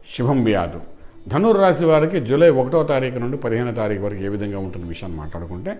శుభం వ్యాధు. ధనుర్రాశి వారికి జూలై 1వ తారీఖు నుండి 15వ తారీఖు వరకు ఏ విధంగా ఉంటున్న విషయాన్ని మాట్లాడుకుంటే,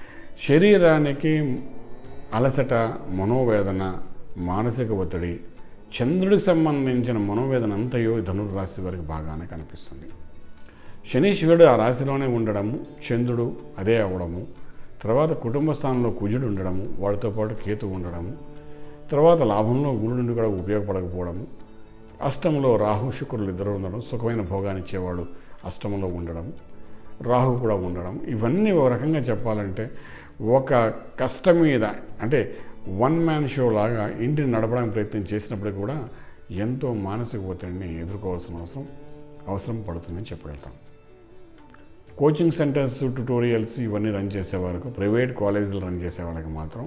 శరీరానికి అలసట, మనోవేదన, మానసిక ఒత్తిడి, చంద్రుడికి సంబంధించిన మనోవేదన అంతయో ధనుర్రాశి వారికి బాగానే కనిపిస్తుంది. శనీశ్వరుడు ఆ రాశిలోనే ఉండడము, చంద్రుడు అదే అవ్వడము, తర్వాత కుటుంబ స్థానంలో కుజుడు ఉండడము, వాడితో పాటు కేతు ఉండడము, తర్వాత లాభంలో గురుడు నుండి కూడా ఉపయోగపడకపోవడము, అష్టంలో రాహు శుక్రులు ఇద్దరు ఉండడం, సుఖమైన భోగాన్ని ఇచ్చేవాడు అష్టంలో ఉండడం, రాహు కూడా ఉండడం, ఇవన్నీ ఒక రకంగా చెప్పాలంటే ఒక కష్టం మీద అంటే వన్ మ్యాన్ షో లాగా ఇంటిని నడపడానికి ప్రయత్నం చేసినప్పటికీ కూడా ఎంతో మానసిక ఒత్తిడిని ఎదుర్కోవాల్సిన అవసరం పడుతుందని చెప్పగలుగుతాం. కోచింగ్ సెంటర్స్, ట్యుటోరియల్స్ ఇవన్నీ రన్ చేసే వరకు, ప్రైవేట్ కాలేజీలు రన్ చేసే వాళ్ళకి మాత్రం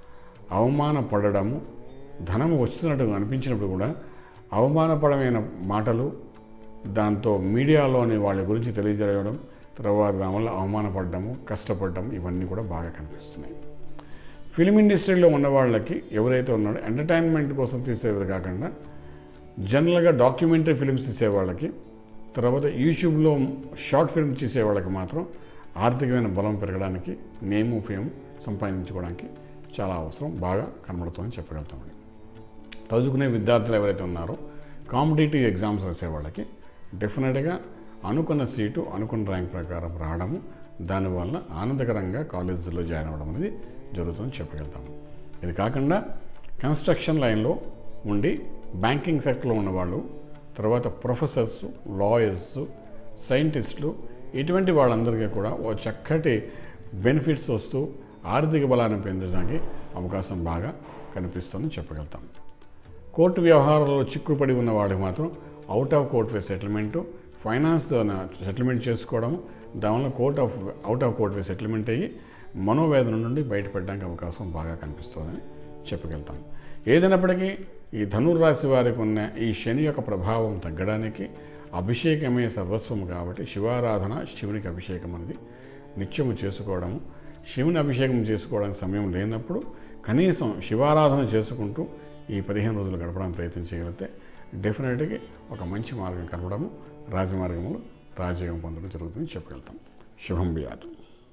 అవమానపడము, ధనం వస్తున్నట్టు అనిపించినప్పుడు కూడా అవమానపడమైన మాటలు, దాంతో మీడియాలోని వాళ్ళ గురించి తెలియజేయడం, తర్వాత దానివల్ల అవమానపడము, కష్టపడడం ఇవన్నీ కూడా బాగా కనిపిస్తున్నాయి. ఫిలిం ఇండస్ట్రీలో ఉన్న వాళ్ళకి ఎవరైతే ఉన్నారో ఎంటర్టైన్మెంట్ కోసం తీసేవారు కాకుండా జనరల్గా డాక్యుమెంటరీ ఫిలిమ్స్ తీసేవాళ్ళకి, తర్వాత యూట్యూబ్లో షార్ట్ ఫిల్మ్ చేసేవాళ్ళకి మాత్రం ఆర్థికమైన బలం పెరగడానికి, నేము ఫేమ్ సంపాదించుకోవడానికి చాలా అవసరం బాగా కనబడుతుందని చెప్పగలుగుతామండి. చదువుకునే విద్యార్థులు ఎవరైతే ఉన్నారో కాంపిటేటివ్ ఎగ్జామ్స్ రాసే వాళ్ళకి డెఫినెట్గా అనుకున్న సీటు, అనుకున్న ర్యాంక్ ప్రకారం రావడము, దానివల్ల ఆనందకరంగా కాలేజీలో జాయిన్ అవ్వడం అనేది జరుగుతుందని చెప్పగలుగుతాము. ఇది కాకుండా కన్స్ట్రక్షన్ లైన్లో ఉండి బ్యాంకింగ్ సెక్టర్లో ఉన్నవాళ్ళు, తర్వాత ప్రొఫెసర్స్, లాయర్స్, సైంటిస్టులు, ఇటువంటి వాళ్ళందరికీ కూడా ఓ చక్కటి బెనిఫిట్స్ వస్తూ ఆర్థిక బలాన్ని పెంచడానికి అవకాశం బాగా కనిపిస్తుందని చెప్పగలుగుతాం. కోర్టు వ్యవహారాల్లో చిక్కుపడి ఉన్న వాళ్ళకి మాత్రం out of court way settlement, ఫైనాన్స్తో సెటిల్మెంట్ చేసుకోవడం, దానివల్ల out of court way settlement అయ్యి మనోవేదన నుండి బయటపడడానికి అవకాశం బాగా కనిపిస్తుందని చెప్పగలుగుతాం. ఏదైనప్పటికీ ఈ ధనుర్రాశి వారికి ఉన్న ఈ శని యొక్క ప్రభావం తగ్గడానికి అభిషేకమే సర్వస్వం కాబట్టి శివారాధన, శివునికి అభిషేకం అనేది నిత్యము చేసుకోవడము, శివుని అభిషేకం చేసుకోవడానికి సమయం లేనప్పుడు కనీసం శివారాధన చేసుకుంటూ ఈ 15 రోజులు గడపడానికి ప్రయత్నం చేయగలిగితే డెఫినెట్గా ఒక మంచి మార్గం కనపడము, రాజమార్గంలో రాజయోగం పొందడం జరుగుతుందని చెప్పగలుగుతాం. శుభం వ్యాధు.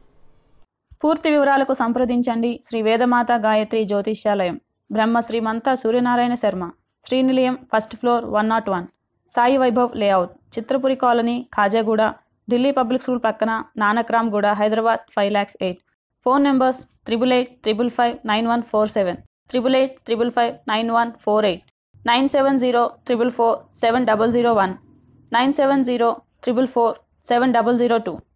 పూర్తి వివరాలకు సంప్రదించండి Shri Vedamata Gayatri Jyotishyalayam, Brahma Srimantha Suryanarayana Sharma, Srinilayam, first floor, 101, Sai Vaibhav layout, Chitrapuri colony, Khajaguda, Delhi public school పక్కన, నానక్రామ్ గూడ, హైదరాబాద్ 5,08,000. Phone numbers 8885559147, 8855559148, 9704447001, 9704447002.